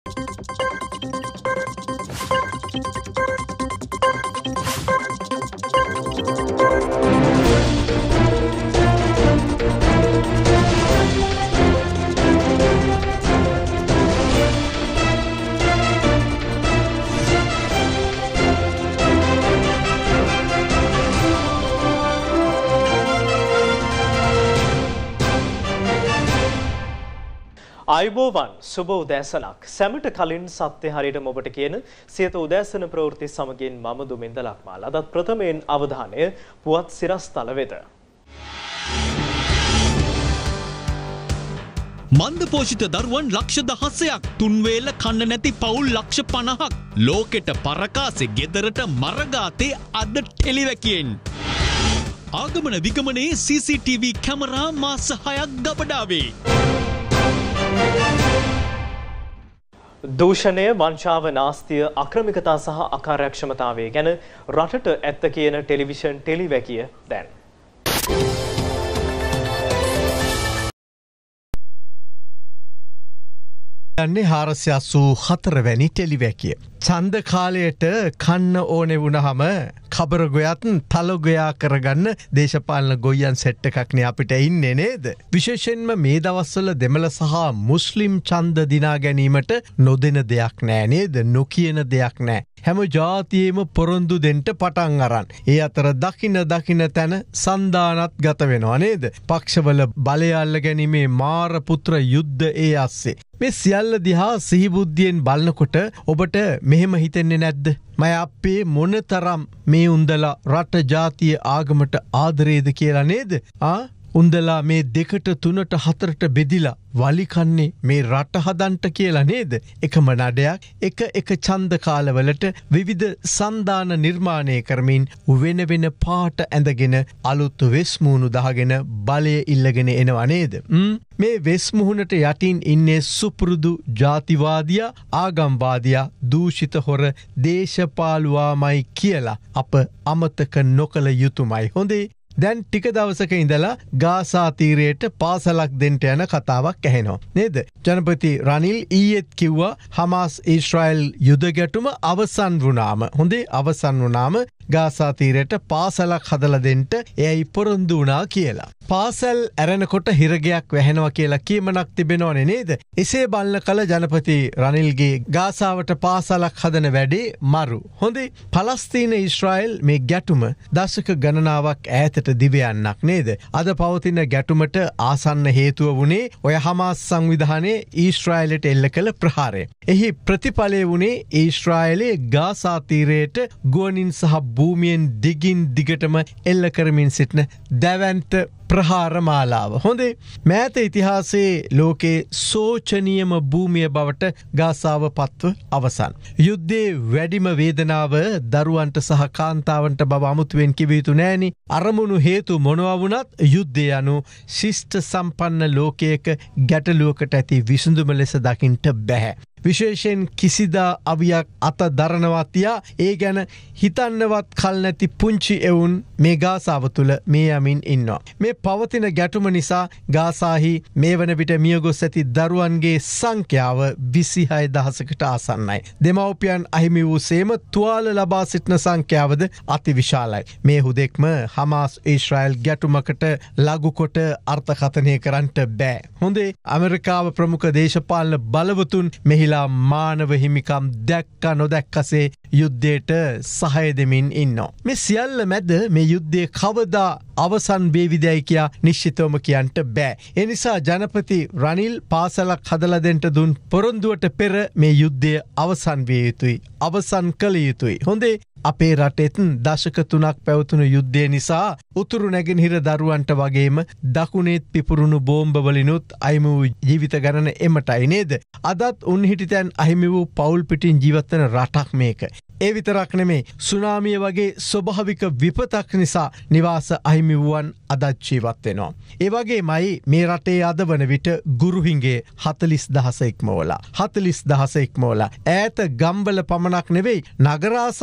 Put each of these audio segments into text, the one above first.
අයිබෝවන් සුබ උදෑසනක් සැමට කලින් සත්‍ය හරියටම ඔබට කියන සියත උදෑසන ප්‍රවෘත්ති සමගින් මම දුමින්ද ලක්මාල්. අදත් ප්‍රථමයෙන් අවධානය පුවත් සිරස්තල වෙත. මන්ද පෝෂිත දරුවන් ලක්ෂ 10ක් තුන්වේල කන්න නැති පවුල් ලක්ෂ 50ක් ලෝකෙට පරකාසේ ගෙදරට මරගාතේ අද ටෙලිවැකියෙන්. ආගමන විගමනයේ CCTV කැමරා මාස 6ක් ගබඩාවේ. දූෂණය, වංචාව, නාස්තිය, අක්‍රමිකතා සහ අකාර්යක්ෂමතාවය ගැන රටට ඇත්ත කියන ටෙලිවිෂන් ටෙලිවැකිය දැන්. යන්නේ 484 වැනි ටෙලිවැකිය. ඡන්ද කාලයට කන්න ඕනේ වුණාම කබර ගොයත් තල ගොයා කරගන්න දේශපාලන ගොයයන් සෙට් එකක්නේ අපිට ඉන්නේ නේද? විශේෂයෙන්ම මේ දවස්වල දෙමළ සහ මුස්ලිම් ඡන්ද දිනා ගැනීමට නොදෙන දෙයක් නෑ නේද? නොකියන දෙයක් නෑ. හැම ජාතියෙම පොරොන්දු දෙන්න පටන් අරන්. ඒ අතර දකින්න තැන සන්දානත් ගත වෙනවා නේද? පක්ෂවල බලය අල්ල ගැනීමේ මාර පුත්‍ර යුද්ධ ඒ අස්සේ. මේ සියල්ල දිහා සිහිබුද්ධියෙන් බලනකොට ඔබට මෙහෙම හිතෙන්නේ නැද්ද? මම අපේ මොනතරම් මේ උන්දලා රට ජාතිය ආගමට ආදරේද කියලා නේද? උන්දලා මේ 2ට 3ට 4ට බෙදිලා වලිකන්නේ මේ රට හදන්ට කියලා නේද? එකම නඩයක් එක ඡන්ද කාලවලට විවිධ සන්දාන නිර්මාණය කරමින් වෙන පාට ඇඳගෙන අලුත් වෙස්මුණු දාගෙන බලය ඉල්ලගෙන එනවා නේද? මේ වෙස්මුහුණට යටින් ඉන්නේ සුපුරුදු ජාතිවාදියා, ආගම්වාදියා, දූෂිත හොර දේශපාලුවාමයි කියලා අප අමතක නොකළ යුතුමයි. හොඳේ. දැන් ටික දවසක ඉඳලා ගාසා තීරයට පාසලක් දෙන්න යන කතාවක් ඇහෙනවා නේද? ජනපති රනිල් ඊයේත් කිව්වා හමාස් ඊශ්‍රායල් යුද ගැටුම අවසන් වුණාම අවසන් වුණාම ගාසා තීරයට පාසලක් හදලා දෙන්න එයයි පොරොන්දු වුණා කියලා. පාසල් ඇරෙනකොට හිරගයක් වැහෙනවා කියලා කීමනක් තිබෙනවනේ නේද? එසේ බලන කල ජනපති රනිල්ගේ ගාසාවට පාසලක් හදන වැඩේ මරු. හොඳේ. පලස්තීන ඊශ්‍රායල් මේ ගැටුම දශක ගණනාවක් ඈතට දිවයන්නක් නේද? අද පවතින ගැටුමට ආසන්න හේතුව වුණේ ඔය හමාස් සංවිධානයේ ඊශ්‍රායලට එල්ල කළ ප්‍රහාරය. එහි ප්‍රතිඵලය වුණේ ඊශ්‍රායලයේ ගාසා තීරයට ගුවනින් සහ භූමියෙන් දිගින් දිගටම එල්ල කරමින් සිටින දැවැන්ත ප්‍රහාර මාලාව. හොඳේ. මෑත ඉතිහාසයේ ලෝකේ සෝචනීයම භූමිය බවට ගාසාව පත්ව අවසන්. යුද්ධයේ වැඩිම වේදනාව දරුවන්ට සහ කාන්තාවන්ට බව අමුතුවෙන් කිව යුතු නෑනේ. අරමුණු හේතු මොනවා වුණත් යුද්ධය යනු ශිෂ්ට සම්පන්න ලෝකයක ගැටලුවකට ඇති විසඳුම ලෙස දකින්නට බැහැ. විශේෂයෙන් කිසිදා අවියක් අත දරනවා තියා ඒ ගැන හිතන්නවත් කල් නැති පුංචි එවුන් මේ ගාසාව තුළ මේ යමින් ඉන්නවා. මේ පවතින ගැටුම නිසා ගාසාහි මේ වන විට මියගොස් ඇති දරුවන්ගේ සංඛ්‍යාව 26000කට ආසන්නයි. දෙමව්පියන් අහිමි වූ සේම තුවාල ලබා සිටින සංඛ්‍යාවද අති විශාලයි. මේ හුදෙක්ම හමාස් ඊශ්‍රායල් ගැටුමකට ලඝු කොට අර්ථකථනය කරන්නට බෑ. හොඳේ. ඇමරිකාව ප්‍රමුඛ දේශපාලන බලවතුන් මෙහි මානව හිමිකම් දැක්ක නොදැක්කසේ යුද්ධයට සහය දෙමින් ඉන්නවා. මේ සියල්ල මැද මේ යුද්ධය කවදා අවසන් වේවිදයි කියා නිශ්චිතවම කියන්නට බෑ. ඒ නිසා ජනපති රනිල් පාසලක් හදලා දෙන්න දුන් පොරොන්දුවට පෙර මේ යුද්ධය අවසන් විය යුතුයි. අවසන් කළ යුතුයි. හොඳේ. අපේ රටෙත් දශක 3ක් පැවතුණු යුද්ධය නිසා උතුරු නැගෙනහිර දරුවන්ට වගේම දකුණේත් පිපුරුණු බෝම්බ වලිනුත් අහිමි වූ ජීවිත ගණන එමටයි නේද? අදත් උන් හිටිතැන් අහිමි වූ පවුල් පිටින් ජීවත් වෙන රටක් මේක. ඒ විතරක් නෙමේ සුනාමිය වගේ ස්වභාවික විපතක් නිසා නිවාස අහිමි වූවන් අදත් ජීවත් වෙනවා. ඒ වගේමයි මේ රටේ අද වන විට ගුරුහිඟේ 40000 ඉක්මවලා ඈත ගම්වල පමණක් නෙවෙයි නගරාසන්න සමහර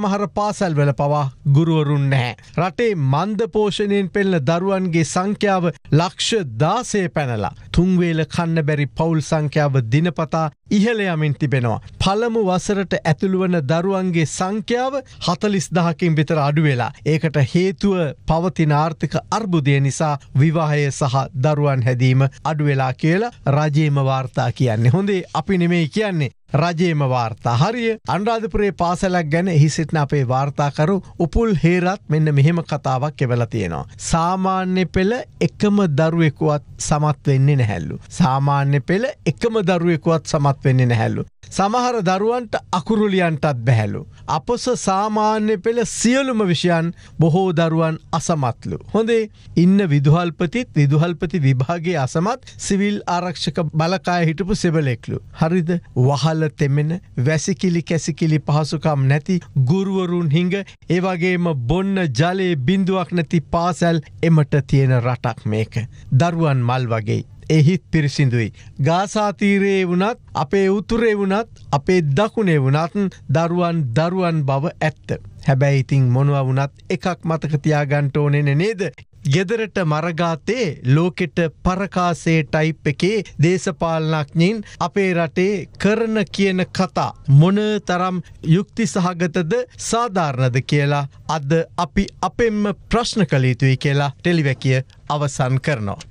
සමහර පාසල්වල පවා ගුරුවරුන් නැහැ. රටේ මන්ද පෝෂණයෙන් පෙළෙන දරුවන්ගේ සංඛ්‍යාව ලක්ෂ 16 පැනලා තුන්වේල කන්න බැරි පවුල් සංඛ්‍යාව දිනපතා ඉහළ යමින් තිබෙනවා. පළමු වසරට ඇතුළු වන දරුවන්ගේ සංඛ්‍යාව 40000කින් විතර අඩු වෙලා. ඒකට හේතුව පවතින ආර්ථික අර්බුදය නිසා විවාහය සහ දරුවන් හැදීම අඩු වෙලා කියලා රජයේම වාර්තා කියන්නේ. හොඳේ අපි නෙමෙයි කියන්නේ. රජයේම වාර්තා. හරිය අනුරාධපුරයේ පාසලක් ගැන එහි සිටින අපේ වාර්තාකරු උපුල් හේරත් මෙන්න මෙහෙම කතාවක් එවලා තියෙනවා. සාමාන්‍ය පෙළ එකම දරුවෙකුවත් සමත් වෙන්නේ නැහැලු. සාමාන්‍ය පෙළ එකම දරුවෙකුවත් සමත් වෙන්නේ නැහැලු. සමහර දරුවන්ට අකුරු ලියන්නටත් බැහැලු. අපොස සාමාන්‍ය පෙළ සියලුම විෂයන් බොහෝ දරුවන් අසමත්ලු. හොඳේ ඉන්න විදුහල්පති විභාගයේ අසමත් සිවිල් ආරක්ෂක බලකාය හිටපු සෙබලෙක්ලු. හරිද? වහල් තෙමෙන වැසිකිලි කැසිකිලි පහසුකම් නැති ගුරුවරුන් හිඟ ඒ වගේම බොන්න ජලයේ බිඳුවක් නැති පාසල් එමට තියෙන රටක් මේක. දරුවන් මල් වගේ එහිත් පිරිසිදුයි. ගාසා තීරයේ වුණත් අපේ උතුරේ වුණත් අපේ දකුණේ වුණත් දරුවන් බව ඇත්ත. හැබැයි ඉතින් මොනවා වුණත් එකක් මතක තියාගන්න ඕනේ නේද? ගෙදරට මරගාතේ ලෝකෙට පරකාසේ ටයිප් එකේ දේශපාලනඥයින් අපේ රටේ කරන කියන කතා මොන තරම් යුක්ති සහගතද සාධාරණද කියලා අද අපි අපෙන්ම ප්‍රශ්න කළ යුතුයි කියලා ටෙලිවැකිය අවසන් කරනවා.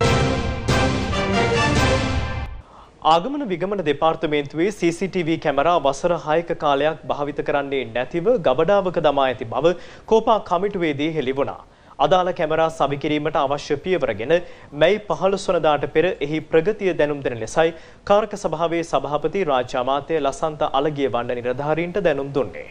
ආගමන විගමන දෙපාර්තමේන්තුවේ CCTV කැමරා වසර 6ක කාලයක් භාවිත කරන්නේ නැතිව ගබඩාවක දමා ඇති බව කෝපා කමිටුවේදී හෙළි වුණා. අදාළ කැමරා සවිකිරීමට අවශ්‍ය පියවරගෙන මැයි 15 වනදාට පෙර එහි ප්‍රගතිය දැනුම් දෙන ලෙසයි කාරක සභාවේ සභාපති රාජ්‍ය අමාත්‍ය ලසන්ත අලගිය වණ්ඩ නිලධාරීන්ට දැනුම් දුන්නේ.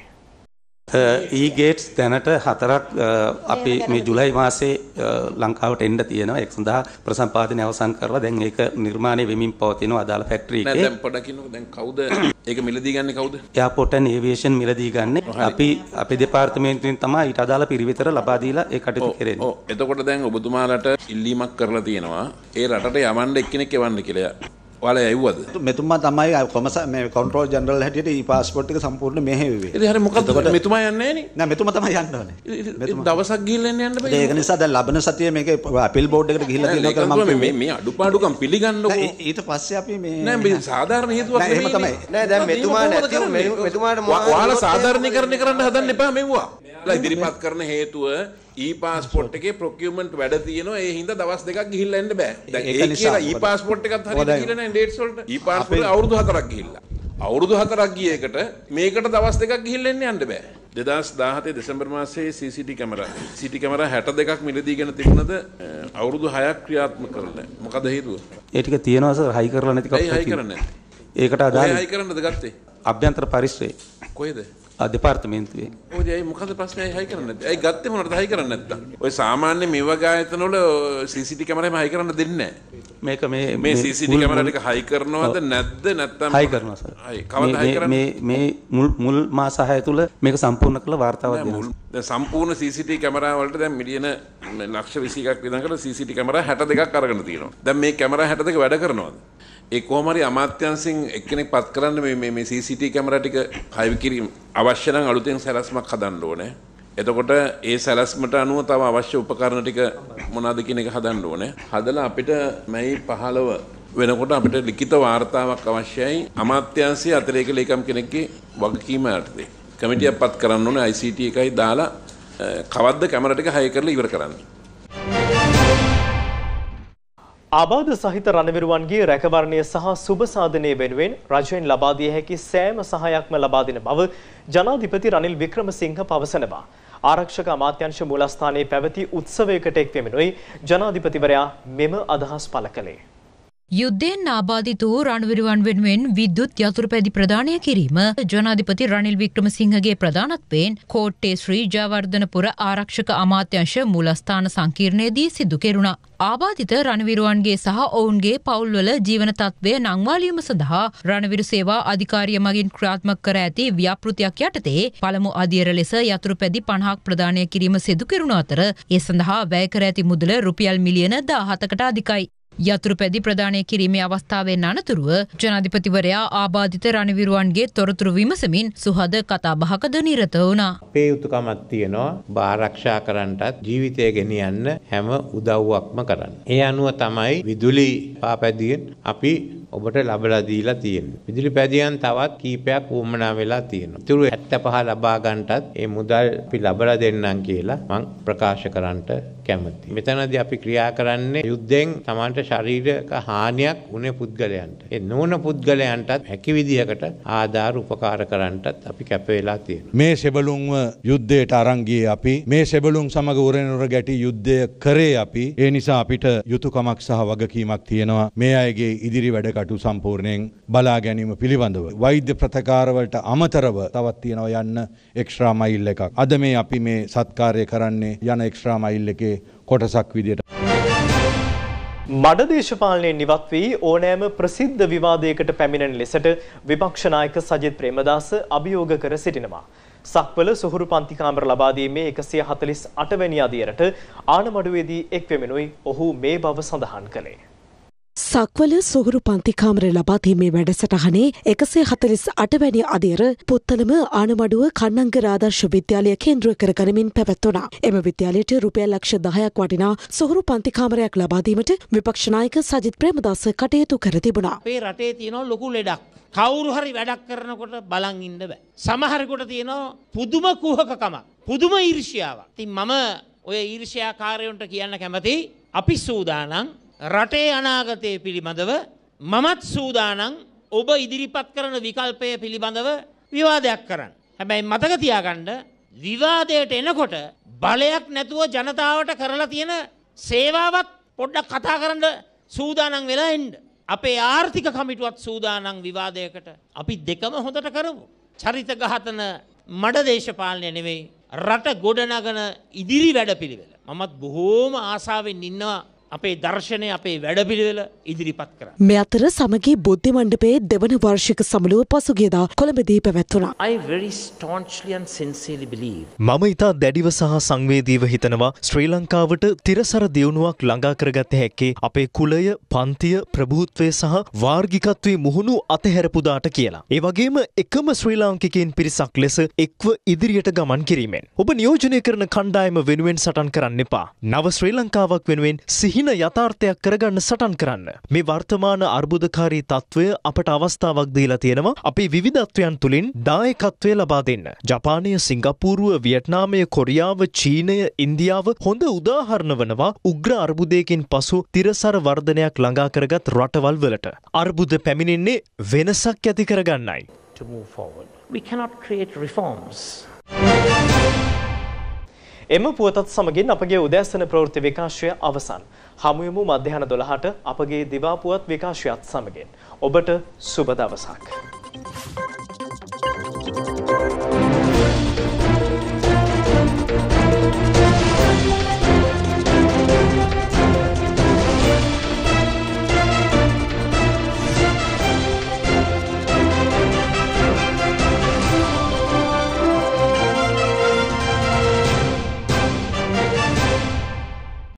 ගේට්ස් දැනට 4ක් අපි මේ ජුලයි මාසේ ලංකාවට එන්න තියෙනවා. ඒක සඳහා ප්‍රසම්පාදනය අවසන් කරලා දැන් ඒක නිර්මාණය වෙමින් පවතිනවා අදාළ ෆැක්ටරි එකේ. දැන් පොඩ්ඩක් කියන්නකෝ දැන් කවුද ඒක මිලදී ගන්නේ කවුද? එයාපෝට් ඇන්ඩ් ඒවියේෂන් මිලදී ගන්නේ. අපි අපේ දෙපාර්තමේන්තුවෙන් තමයි ඊට අදාළ පිරිවෙතර ලබා දීලා ඒ කටයුතු කරන්නේ. ඔව්. එතකොට දැන් ඔබතුමාලට ඉල්ලීමක් කරලා තියෙනවා. ඒ රටට යවන්න එක්කෙනෙක් එවන්න කියලා. ඔයාලා ඇව්වද? මෙතුමා තමයි මේ කන්ට්‍රෝල් ජෙනරල් හැටියට ඊ පාස්පෝර්ට් එක සම්පූර්ණ මෙහෙව්වේ. ඉතින් හරි මොකද මෙතුමා යන්නේ නෑනේ. නෑ මෙතුමා තමයි යන්න ඕනේ. දවසක් ගිහිල්ලා යන්න බෑ. ඒක නිසා දැන් ලබන සතියේ මේක අපීල් බෝඩ් එකට ගිහිල්ලා තියෙනවා කියලා මම මේ අඩුපාඩුකම් පිළිගන්නකො. ඊට පස්සේ අපි මේ නෑ මේ සාධාරණ හේතුවක් නෙමෙයි. නෑ දැන් මෙතුමා නැතිව මෙතුමාට ඔයාලා සාධාරණීකරණය කරන්න හදන්න එපා මෙව්වා. ඉදිරිපත් කරන හේතුව ඊ පාස්පෝර්ට් එකේ ප්‍රොකියුමන්ට් වැඩ තියෙනවා. ඒ හින්දා දවස් දෙකක් ගිහිල්ලා එන්න බෑ. දැන් ඒ කියලා ඊ පාස්පෝර්ට් එකත් හරියට ගිහිල්ලා නැහැ ඩේට්ස් වලට. ඊ පාස්පෝර්ට් අවුරුදු 4ක් ගිහිල්ලා. අවුරුදු 4ක් ගිය එකට මේකට දවස් දෙකක් ගිහිල්ලා යන්න බෑ. 2017 දෙසැම්බර් මාසයේ CCTV කැමරා 62ක් මිලදීගෙන තිබුණද අවුරුදු 6ක් ක්‍රියාත්මක කරලා නැහැ. මොකද හේතුව? ඒ ටික තියෙනවා සර් හයි කරලා නැති කවුද? හයි කරන්නේ නැහැ. ඒකට අදාළ හයි කරන්නද ගත්තේ? අභ්‍යන්තර පරිශ්‍රයේ. කොහෙද? දෙපාර්තමේන්තුවේ. ඔය ඇයි මොකද ප්‍රශ්නේ හයි කරන්නේ නැත්තේ? ඇයි ගත්තේ මොනවද හයි කරන්නේ නැත්තම්? ඔය සාමාන්‍ය මේ වගේ ආයතන වල CCTV කැමරාම හයි කරන්න දෙන්නේ නැහැ. මේක මේ CCTV කැමරා ටික හයි කරනවද නැද්ද නැත්තම් හයි කරනවා සර්. හයි කවදාද හයි කරන්නේ? මේ මුල් මාස 6 තුල මේක සම්පූර්ණ කළ වාර්තාවක් දෙනවා. දැන් සම්පූර්ණ CCTV කැමරා වලට දැන් මිලියන ලක්ෂ 21ක් විතර කරලා CCTV කැමරා 62ක් අරගෙන තියෙනවා. දැන් මේ කැමරා 62 වැඩ කරනවද? ඒ කොහොම හරි අමාත්‍යාංශෙන් එක්කෙනෙක් පත් කරන්න මේ CCTV කැමරා ටික හයි කිරීම අවශ්‍ය නම් අලුතෙන් සැලැස්මක් හදන්න ඕනේ. එතකොට ඒ සැලැස්මට අනුව තව අවශ්‍ය උපකරණ ටික මොනවද කියන එක හදන්න ඕනේ. හදලා අපිට මැයි 15 වෙනකොට අපිට ලිඛිත වාර්තාවක් අවශ්‍යයි. අමාත්‍යාංශයේ අතිරේක ලේකම් කෙනෙක්ගේ වගකීම යටතේ. කමිටියක් පත් කරන්න ඕනේ ICT එකයි දාලා කවද්ද කැමරා ටික හයි කරලා ඉවර කරන්න. ආබාධ සහිත රණවිරුවන්ගේ රැකවරණය සහ සුබ සාධනය වෙනුවෙන් රජයෙන් ලබා දිය හැකි සෑම සහායක්ම ලබා දෙන බව ජනාධිපති රනිල් වික්‍රමසිංහ පවසනවා. ආරක්ෂක අමාත්‍යාංශ මූලස්ථානයේ පැවති උත්සවයකට එක් වෙමිනුයි ජනාධිපතිවරයා මෙම අදහස් පළ කළේ. යුද්ධයෙන් ආබාධිත වූ රණවිරුවන් වෙනුවෙන් විද්‍යුත් යතුරුපැදි ප්‍රදානය කිරීම ජනාධිපති රනිල් වික්‍රමසිංහගේ ප්‍රධානත්වයෙන් කෝට්ටේ ශ්‍රී ජයවර්ධනපුර ආරක්ෂක අමාත්‍යාංශ මූලස්ථාන සංකීර්ණයේදී සිදු කෙරුණා. ආබාධිත රණවිරුවන්ගේ සහ ඔවුන්ගේ පවුල්වල ජීවන තත්ත්වය නංවාලීම සඳහා රණවිරු සේවා අධිකාරිය මගින් ක්‍රියාත්මක කර ඇති ව්‍යාපෘතියක් යටතේ පළමු අදියර ලෙස යතුරුපැදි 50ක් ප්‍රදානය කිරීම සිදු කෙරුණු අතර ඒ සඳහා වැය කර ඇති මුදල රුපියල් මිලියන 17කට අධිකයි. යතුරු පැදි ප්‍රදානය කිරීමේ අවස්ථාවෙන් අනතුරුව ජනාධිපතිවරයා ආබාධිත රණවිරුවන්ගේ තොරතුරු විමසමින් සුහද කතාබහකද නිරත වුණා. අපේ යුතුකමක් තියෙනවා ආරක්ෂා කරන්නටත් ජීවිතය ගෙනියන්න හැම උදව්වක්ම කරන්න. ඒ අනුව තමයි විදුලි පාපැදියෙන් අපි ඔබට ලබලා දීලා තියෙනවා. විදුලි පැදියන් තවත් කීපයක් වුමනා වෙලා තියෙනවා. ඊටු 75 ලබා ගන්නටත් මේ මුදල් අපි ලබලා දෙන්නම් කියලා මම ප්‍රකාශ කරන්නට කැමතියි. මෙතනදී අපි ක්‍රියා කරන්නේ යුද්ධෙන් Tamanට ශාරීරික හානියක් වුණේ පුද්ගලයන්ට. ඒ නොවන පුද්ගලයන්ටත් හැකි විදිහකට ආධාර උපකාර කරන්නටත් අපි කැප වෙලා තියෙනවා. මේ සෙබළුන්ව යුද්ධයට අරන් ගියේ අපි. මේ සෙබළුන් සමග උරෙනුර ගැටි යුද්ධය කරේ අපි. ඒ නිසා අපිට යුතුයකමක් සහ වගකීමක් තියෙනවා. මේ අයගේ ඉදිරි වැඩ කටයුතු සම්පූර්ණයෙන් බලා ගැනීම පිළිබඳව. වෛද්‍ය ප්‍රතිකාරවලට අමතරව තවත් තියෙනවා යන්න එක්ස්ට්‍රා මයිල් එකක්. අද මේ අපි මේ සත්කාරය කරන්නේ යන එක්ස්ට්‍රා මයිල් එකේ කොටසක් විදියට. මඩ දේශපාලනයෙන් ඉවත් වී ඕනෑම ප්‍රසිද්ධ විවාදයකට පැමිණෙන ලෙසට විපක්ෂ නායක සජිත් ප්‍රේමදාස අභියෝග කර සිටිනවා. සක්වල සොහොරු පන්ති කාමර ලබා දීමේ 148 වැනි අදියරට ආණමඩුවේදී එක් වෙමිනුයි ඔහු මේ බව සඳහන් කළේ. සක්වල සොහොරු පන්ති කාමර ලබා දීමේ වැඩසටහනේ 148 වැනි අදියර පුත්තලම ආණමඩුව කන්නංගර ආදර්ශ විද්‍යාලය කේන්ද්‍ර කර ගනිමින් පැවැත්වුණා. එම විද්‍යාලයට රුපියල් ලක්ෂ 10ක් වටිනා සොහොරු පන්ති කාමරයක් ලබා දීමට විපක්ෂ නායක සජිත් ප්‍රේමදාස කටයුතු කර තිබුණා. අපේ රටේ තියෙන ලොකු ලෙඩක්. කවුරු හරි වැඩක් කරනකොට බලන් ඉන්න බෑ. සමහරෙකුට තියෙනවා පුදුම කුහකකමක්, පුදුම ඊර්ෂ්‍යාවක්. ඉතින් මම ඔය ඊර්ෂ්‍යාකාරයන්ට කියන්න කැමතියි අපි සූදානම් රටේ අනාගතය පිළිබඳව මමත් සූදානම් ඔබ ඉදිරිපත් කරන විකල්පය පිළිබඳව විවාදයක් කරන්න. හැබැයි මතක තියාගන්න විවාදයට එනකොට බලයක් නැතුව ජනතාවට කරලා තියෙන සේවාවත් පොඩ්ඩක් කතා කරන්න සූදානම් වෙලා එන්න. අපේ ආර්ථික කමිටුවත් සූදානම් විවාදයකට. අපි දෙකම හොඳට කරමු. චරිත ඝාතන මඩ දේශපාලනය නෙවෙයි රට ගොඩනගන ඉදිරි වැඩපිළිවෙල. මමත් බොහෝම ආසාවෙන් ඉන්නවා අපේ දර්ශනය අපේ වැඩපිළිවෙල ඉදිරිපත් කරා. මේ අතර සමගී බුද්ධි මණ්ඩපයේ දෙවන වාර්ෂික සමුළුව පසුගියදා කොළඹදී පැවැත්වුණා. I very staunchly and sincerely believe. මම ඉතා දැඩිව සහ සංවේදීව හිතනවා ශ්‍රී ලංකාවට තිරසර දියුණුවක් ළඟා කරගත හැක්කේ අපේ කුලය, පන්තිය, ප්‍රභූත්වය සහ වාර්ගිකත්වයේ මුහුණු අතහැරපු දාට කියලා. ඒ වගේම එකම ශ්‍රී ලාංකිකයින් පිරිසක් ලෙස එක්ව ඉදිරියට ගමන් කිරීමෙන්. ඔබ නියෝජනය කරන කණ්ඩායම වෙනුවෙන් සටන් කරන්න එපා. නව ශ්‍රී ලංකාවක් වෙනුවෙන් හින යථාර්ථයක් කරගන්න සටන් කරන්න. මේ වර්තමාන අර්බුදකාරී තත්ත්වය අපට අවස්ථාවක් දීලා තියෙනවා අපේ විවිධත්වයන් තුලින් දායකත්වය ලබා දෙන්න. ජපානය, සිංගප්පූරුව, වියට්නාමය, කොරියාව, චීනය, ඉන්දියාව හොඳ උදාහරණ වනවා උග්‍ර අර්බුදයකින් පසු තිරසර වර්ධනයක් ළඟා කරගත් රටවල් වලට. අර්බුද පැමිණෙන්නේ වෙනසක් ඇති කරගන්නයි. To move forward. We cannot create reforms. එම පුවතත් සමගින් අපගේ උදෑසන ප්‍රවෘත්ති විකාශය අවසන්. හමුවෙමු මධ්‍යහන 12ට අපගේ දිවා පුවත් විකාශයත් සමගින්. ඔබට සුබ දවසක්.